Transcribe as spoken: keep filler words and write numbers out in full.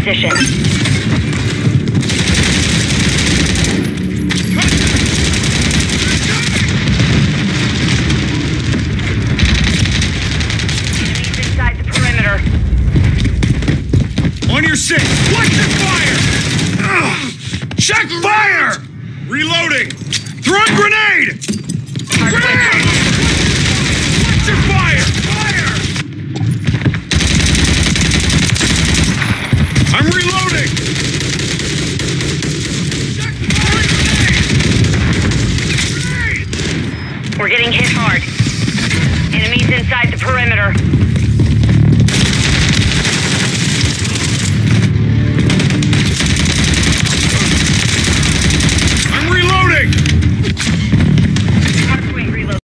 position. Enemies inside the perimeter. On your six! Watch your fire! Ugh. Check fire! Reloading! Throwing grenade! Grenade! Watch your fire! Fire! I'm reloading! Check fire! Grenade! Grenade! We're getting hit hard. Enemies inside the perimeter.